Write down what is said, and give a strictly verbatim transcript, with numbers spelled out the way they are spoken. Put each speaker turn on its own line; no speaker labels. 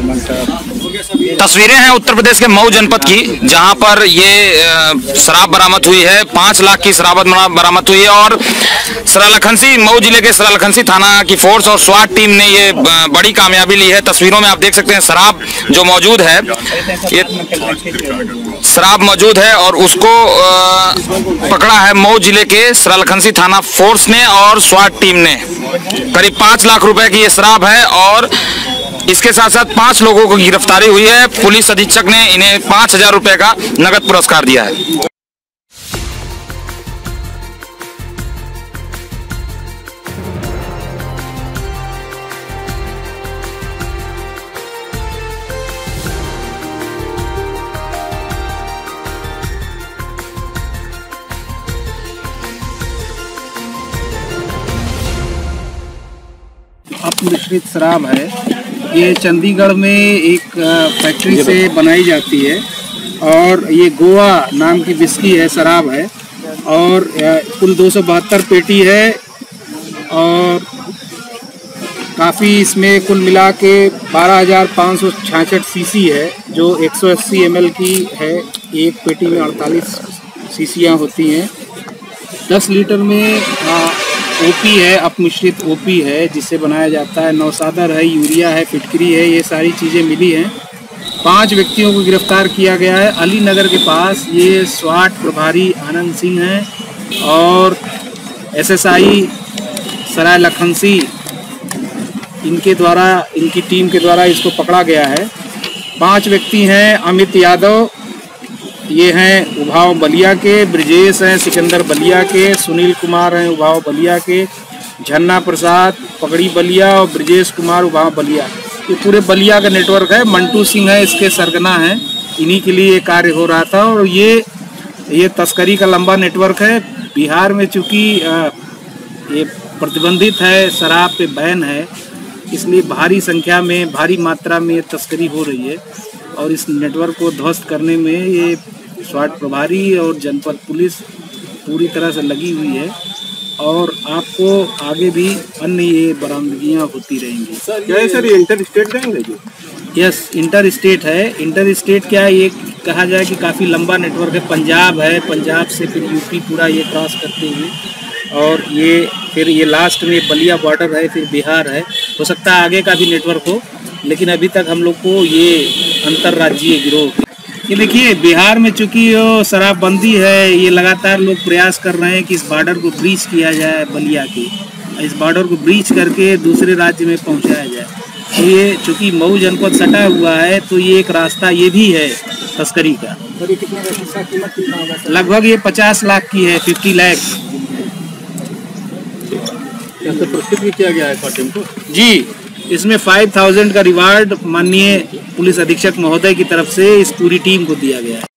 तस्वीरें हैं उत्तर प्रदेश के मऊ जनपद की, जहां पर ये शराब बरामद हुई है। पांच लाख की शराब बरामद हुई है और सरायलाखनसी मऊ जिले के सरायलाखनसी थाना की फोर्स और स्वाट टीम ने ये बड़ी कामयाबी ली है। तस्वीरों में आप देख सकते हैं शराब जो मौजूद है, ये शराब मौजूद है और उसको पकड़ा है मऊ जिले के सरायलाखनसी थाना फोर्स ने और स्वाट टीम ने। करीब पांच लाख रुपए की ये शराब है और इसके साथ साथ पांच लोगों को गिरफ्तारी हुई है। पुलिस अधीक्षक ने इन्हें पांच हजार रुपए का नगद पुरस्कार दिया है।
अपमिश्रित शराब है, ये चंडीगढ़ में एक फैक्ट्री से बनाई जाती है और ये गोवा नाम की विस्की है, शराब है और कुल दो सौ बहत्तर पेटी है और काफ़ी इसमें कुल मिला के बारह हज़ार पाँच सौ छियासठ सीसी है, जो एक सौ अस्सी एम एल की है। एक पेटी में अड़तालीस सीसियाँ होती हैं। दस लीटर में आ, ओपी है, अपमिश्रित ओपी है जिससे बनाया जाता है। नौसादर है, यूरिया है, फिटकरी है, ये सारी चीज़ें मिली हैं। पांच व्यक्तियों को गिरफ्तार किया गया है अली नगर के पास। ये स्वाट प्रभारी आनंद सिंह हैं और एसएसआई सरायलाखनसी इनके द्वारा इनकी टीम के द्वारा इसको पकड़ा गया है। पांच व्यक्ति हैं अमित यादव, ये हैं उभाव बलिया के, ब्रिजेश हैं सिकंदर बलिया के, सुनील कुमार हैं उभाव बलिया के, झन्ना प्रसाद पकड़ी बलिया और ब्रिजेश कुमार उभाव बलिया। ये पूरे बलिया का नेटवर्क है। मंटू सिंह है इसके सरगना हैं, इन्हीं के लिए ये कार्य हो रहा था और ये ये तस्करी का लंबा नेटवर्क है। बिहार में चूँकि ये प्रतिबंधित है, शराब पे बैन है, इसलिए भारी संख्या में भारी मात्रा में तस्करी हो रही है और इस नेटवर्क को ध्वस्त करने में ये स्वाट प्रभारी और जनपद पुलिस पूरी तरह से लगी हुई है और आपको आगे भी अन्य ये बरामदगियाँ होती रहेंगी।
सर क्या है सर, ये इंटर स्टेट बैंक है?
यस, इंटर स्टेट है। इंटर स्टेट क्या है, ये कहा जाए कि काफ़ी लंबा नेटवर्क है। पंजाब है, पंजाब से फिर यूपी पूरा ये क्रॉस करते हुए और ये फिर ये लास्ट में बलिया बॉर्डर है, फिर बिहार है। हो सकता है आगे का भी नेटवर्क हो, लेकिन अभी तक हम लोग को ये अंतर्राज्यीय गिरोह। ये देखिए बिहार में चूँकि वो शराबबंदी है, ये लगातार लोग प्रयास कर रहे हैं कि इस बॉर्डर को ब्रीच किया जाए, बलिया के इस बॉर्डर को ब्रीच करके दूसरे राज्य में पहुंचाया जाए। तो ये चूँकि मऊ जनपद सटा हुआ है तो ये एक रास्ता ये भी है तस्करी का। लगभग ये पचास लाख की है, फिफ्टी लाख।
पुरस्कृत भी किया गया है टीम को
जी। इसमें फाइव थाउजेंड का रिवार्ड माननीय पुलिस अधीक्षक महोदय की तरफ से इस पूरी टीम को दिया गया है।